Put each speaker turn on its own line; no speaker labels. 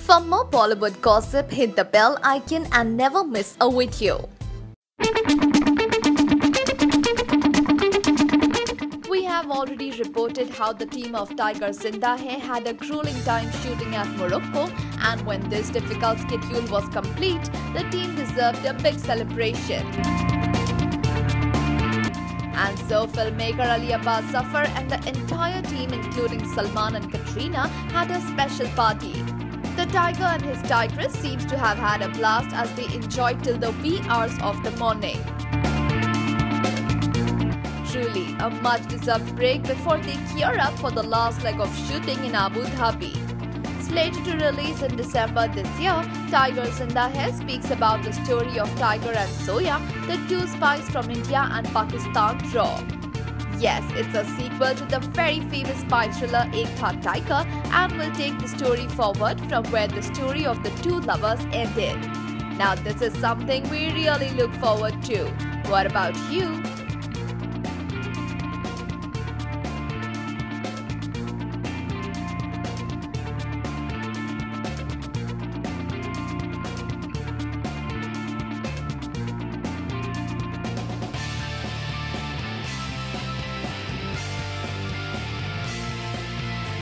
For more Bollywood gossip, hit the bell icon and never miss a video. We have already reported how the team of Tiger Zinda Hai had a grueling time shooting at Morocco, and when this difficult schedule was complete, the team deserved a big celebration. And so filmmaker Ali Abbas Zafar and the entire team, including Salman and Katrina, had a special party. The tiger and his tigress seems to have had a blast as they enjoyed till the wee hours of the morning. Truly, a much-deserved break before they gear up for the last leg of shooting in Abu Dhabi. Slated to release in December this year, Tiger Zinda Hai speaks about the story of Tiger and Zoya, the two spies from India and Pakistan raw. Yes, it's a sequel to the very famous spy thriller Ek Tha Tiger and will take the story forward from where the story of the two lovers ended. Now this is something we really look forward to. What about you?